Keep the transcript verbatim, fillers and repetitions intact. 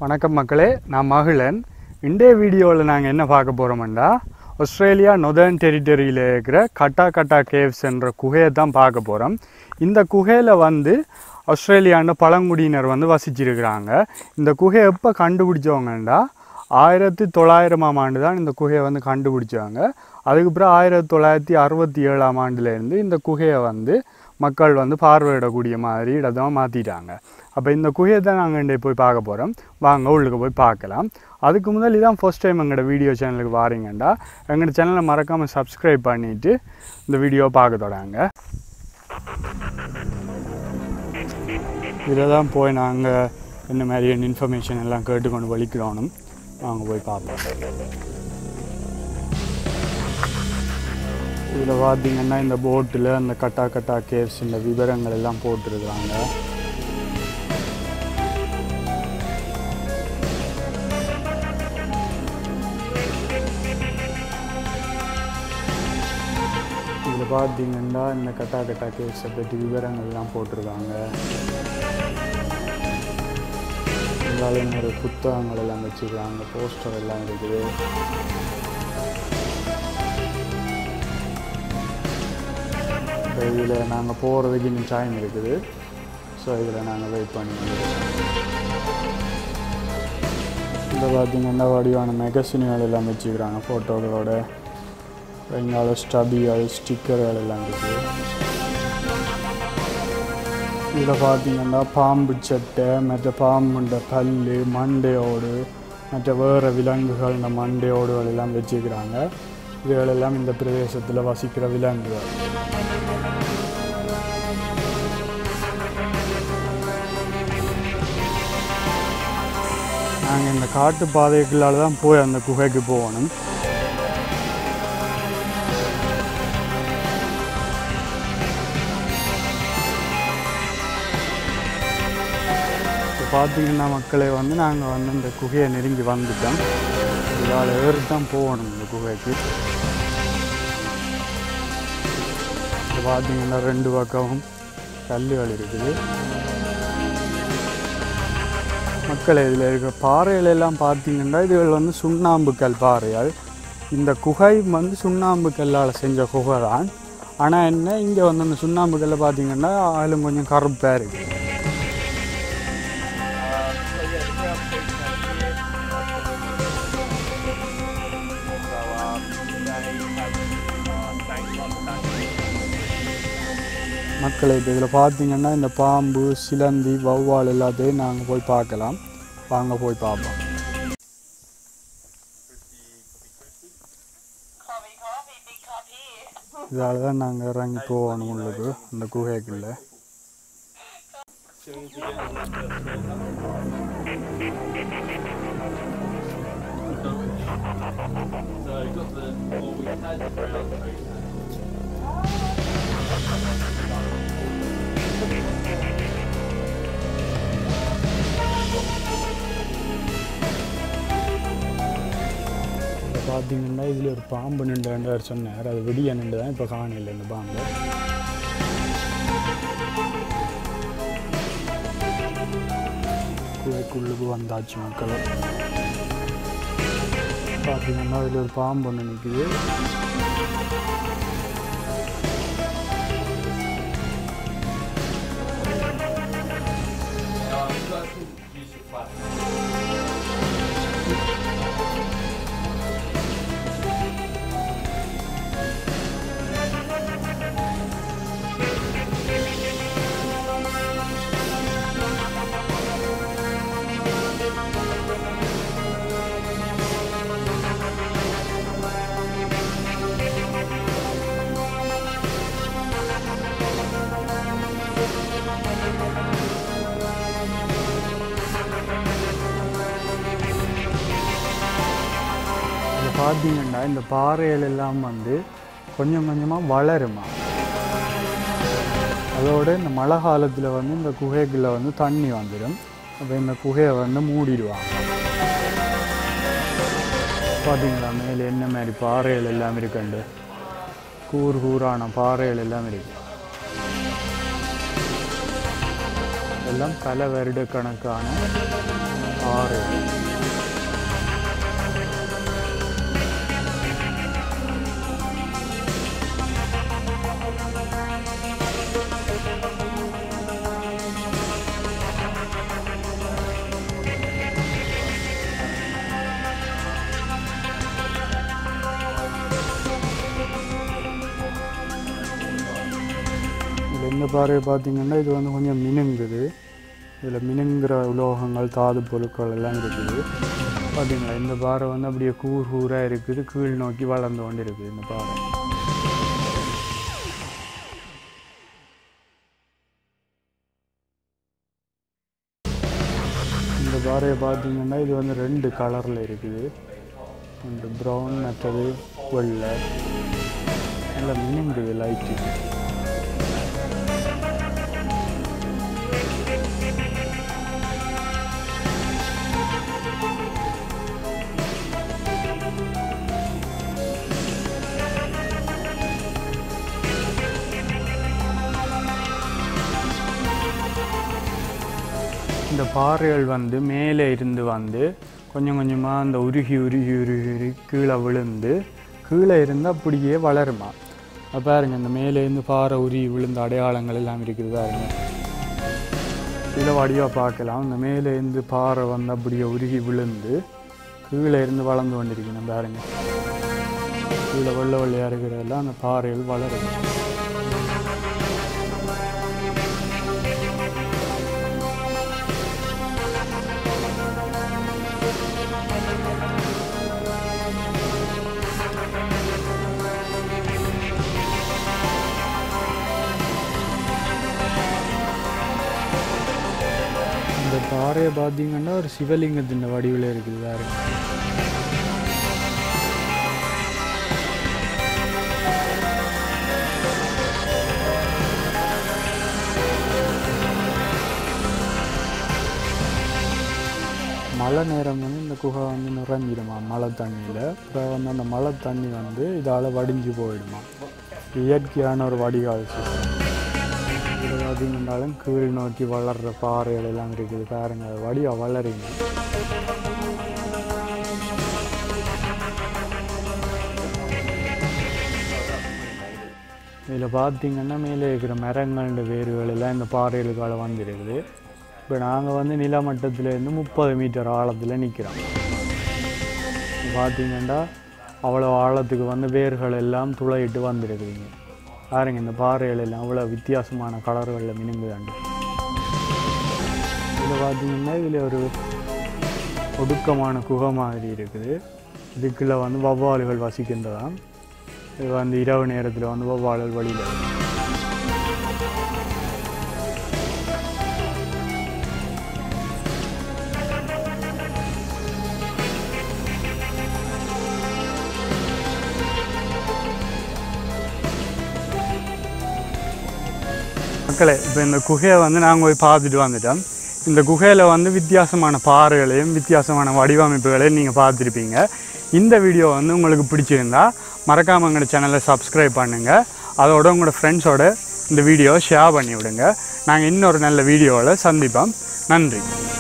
வணக்கம் மக்களே, நான் மகிழன். இன்றைய வீடியோவில் நாங்கள் என்ன பார்க்க போகிறோம்னா, ஆஸ்திரேலியா நொதர்ன் டெரிட்டரியில் இருக்கிற கட்டா கட்டா கேவ்ஸ் என்ற குகையை தான் பார்க்க போகிறோம். இந்த குகையில் வந்து ஆஸ்திரேலியாண்ட பழங்குடியினர் வந்து வசிச்சிருக்கிறாங்க. இந்த குகையை எப்போ கண்டுபிடிச்சவங்கண்டா ஆயிரத்தி தொள்ளாயிரமாம் ஆண்டு தான் இந்த குகையை வந்து கண்டுபிடிச்சாங்க. அதுக்கப்புறம் ஆயிரத்தி தொள்ளாயிரத்தி அறுபத்தி ஏழாம் ஆண்டுலேருந்து இந்த குகையை வந்து மக்கள் வந்து பார்வையிடக்கூடிய மாதிரி இடத்தமாக மாற்றிட்டாங்க. அப்போ இந்த குகையை தான் நாங்கள் இன்றைக்கு போய் பார்க்க போகிறோம். வாங்க உள்ளுக்கு போய் பார்க்கலாம். அதுக்கு முதல் இதான் ஃபர்ஸ்ட் டைம் எங்களோட வீடியோ சேனலுக்கு வாரீங்கண்டா எங்களோட சேனலை மறக்காமல் சப்ஸ்கிரைப் பண்ணிவிட்டு இந்த வீடியோ பார்க்க தொடங்க. இதில் தான் போய் நாங்கள் என்ன மாதிரியான இன்ஃபர்மேஷன் எல்லாம் கேட்டுக்கொண்டு வலிக்கிறோம். நாங்கள் போய் பார்ப்போம். இதில் பார்த்தீங்கன்னா இந்த போட்டில் அந்த கட்டா கட்டா கேவ்ஸ் இந்த விவரங்கள் எல்லாம் போட்டிருக்கிறாங்க. இதில் பார்த்தீங்கன்னா இந்த கட்டா கட்டா கேவ்ஸை பற்றி விவரங்கள் எல்லாம் போட்டிருக்காங்க. இருந்தாலும் நிறைய புத்தகங்கள் எல்லாம் வச்சுருக்காங்க, போஸ்டர் எல்லாம் இருக்குது. இதில் நாங்கள் போகிறதுக்கு இன்னும் டைம் இருக்குது. ஸோ இதில் நாங்கள் வெயிட் பண்ணி இதில் பார்த்தீங்கன்னா வடிவான மெகசின்கள் எல்லாம் வச்சுக்கிறாங்க ஃபோட்டோகளோட. எங்களோட ஸ்டபிகள் ஸ்டிக்கர்கள் எல்லாம் இருக்குது. இதில் பார்த்தீங்கன்னா பாம்பு சட்டை, மற்ற பாம்புண்ட பல், மண்டையோடு, மற்ற வேறு விலங்குகள் இந்த மண்டையோடுகள் எல்லாம் வச்சுக்கிறாங்க. இதுகளெல்லாம் இந்த பிரதேசத்தில் வசிக்கிற விலங்குகள். நாங்கள் இந்த காட்டு பாதைகளால் தான் போய் அந்த குகைக்கு போகணும். இப்போ பார்த்தீங்கன்னா மக்களே வந்து நாங்கள் வந்து இந்த குகையை நெருங்கி வந்துட்டோம். இதால் ஏறி தான் போகணும் இந்த குகைக்கு. இப்போ பார்த்தீங்கன்னா ரெண்டு பக்கமும் கல்லுகள் இருக்குது. மக்கள் இதில் இருக்கிற பாறைகள் எல்லாம் பார்த்தீங்கன்னா இதுகள் வந்து சுண்ணாம்பு கல் பாறைகள். இந்த குகை வந்து சுண்ணாம்பு கல்லால் செஞ்ச குகை தான். ஆனால் என்ன இங்கே வந்து அந்த சுண்ணாம்பு கல்லை பார்த்தீங்கன்னா அதிலும் கொஞ்சம் கருப்பாக இருக்குது. மக்களை இப்போ இதில் பார்த்தீங்கன்னா இந்த பாம்பு, சிலந்தி, வௌவால் எல்லாத்தையும் நாங்கள் போய் பார்க்கலாம். வாங்க போய் பார்ப்போம். இதால் தான் நாங்கள் இறங்கி போகணும் உள்ளுக்கு அந்த குகைக்குள்ள. பார்த்தீங்கன்னா இதில் ஒரு பாம்பு நின்று சொன்னார். அது வெடியா நின்று தான் இப்போ காணல இந்த பாம்பு. குகைக்குள்ளுக்கு வந்தாச்சு மக்கள். பார்த்தீங்கன்னா இதில் ஒரு பாம்பு ஒன்று நிற்குது. பார்த்தீங்கன்னா இந்த பாறைகள் எல்லாம் வந்து கொஞ்சம் கொஞ்சமாக வளருமா. அதோடு இந்த மழை காலத்தில் வந்து இந்த குகைக்குள்ளே வந்து தண்ணி வந்துடும். அப்போ இந்த குகையை வந்து மூடிடுவாங்க. பார்த்தீங்களா மேலே என்ன மாதிரி பாறைகள் எல்லாம் இருக்குண்டு, கூறு கூறான பாறைகள் எல்லாம் இருக்கு. எல்லாம் பல வருடக்கணக்கான பாறை. இந்த பாறையை பார்த்தீங்கன்னா இது வந்து கொஞ்சம் மினுங்குது. இதில் மினுங்குற உலோகங்கள் தாது பொருட்கள் எல்லாம் இருக்குது. பார்த்தீங்களா இந்த பாறை வந்து அப்படியே கூர் கூராக இருக்குது, கீழ் நோக்கி வளர்ந்து கொண்டு இருக்குது இந்த பாறை. இந்த பாறையை பார்த்தீங்கன்னா இது வந்து ரெண்டு கலரில் இருக்குது, ஒன்று ப்ரௌன் மற்றது வெள்ளை. நல்லா மினுங்குது லைட்டு. இந்த பாறைகள் வந்து மேலே இருந்து வந்து கொஞ்சம் கொஞ்சமாக அந்த உருகி உருகி உருகி உருகி கீழே விழுந்து கீழே இருந்து அப்படியே வளருமா. அது பாருங்க இந்த மேலே இருந்து பாறை உருகி விழுந்த அடையாளங்கள் எல்லாம் இருக்குது பாருங்க. கீழே வடிவாக பார்க்கலாம். இந்த மேலே இருந்து பாறை வந்து அப்படியே உருகி விழுந்து கீழே இருந்து வளர்ந்து கொண்டிருக்கணும் பாருங்க. கீழே வெள்ளை வெள்ளையாக இருக்கிறதெல்லாம் அந்த பாறைகள் வளருது. இந்த பாறையை பார்த்தீங்கன்னா ஒரு சிவலிங்கத்தின் வடிவில் இருக்குது வேறு. மழை நேரம் வந்து இந்த குகை வந்து நிறைஞ்சிடுமா மழை தண்ணியில். அப்புறம் வந்து அந்த மழை தண்ணி வந்து இதால் வடிஞ்சு போயிடுமா. இயற்கையான ஒரு வடிகால் சிஸ்டம். இதில் பார்த்தீங்கன்னாலும் கீழ் நோக்கி வளர்கிற பாறைகள் எல்லாம் இருக்குது பாருங்க. அது வடிவாக வளருங்க. இதில் பார்த்தீங்கன்னா மேலே இருக்கிற மரங்கள வேர்கள் எல்லாம் இந்த பாறைகளுக்கால வந்துருக்குது. இப்போ நாங்கள் வந்து நிலமட்டத்திலேருந்து முப்பது மீட்டர் ஆழத்தில் நிற்கிறோம். பார்த்தீங்கன்னா அவ்வளோ ஆழத்துக்கு வந்து வேர்கள் எல்லாம் துளையிட்டு வந்துருக்குதுங்க பாருங்க. இந்த பாறைகள் எல்லாம் அவ்வளோ வித்தியாசமான கலர்களில் மினுங்குதாண்டு. இதில் பார்த்தீங்கன்னா இதில் ஒரு ஒடுக்கமான குகை மாதிரி இருக்குது. இதுக்குள்ளே வந்து வௌவால்கள் வசிக்கின்றதாம். இது வந்து இரவு நேரத்தில் வந்து வௌவால்கள் வழியில் மக்களே. இப்போ இந்த குகையை வந்து நாங்கள் போய் பார்த்துட்டு வந்துட்டோம். இந்த குகையில் வந்து வித்தியாசமான பாறைகளையும் வித்தியாசமான வடிவமைப்புகளையும் நீங்கள் பார்த்துருப்பீங்க. இந்த வீடியோ வந்து உங்களுக்கு பிடிச்சிருந்தா மறக்காமல் எங்களோட சேனலை சப்ஸ்கிரைப் பண்ணுங்கள். அதோட உங்களோட ஃப்ரெண்ட்ஸோட இந்த வீடியோவை ஷேர் பண்ணி விடுங்க. நாங்கள் இன்னொரு நல்ல வீடியோவில் சந்திப்போம். நன்றி.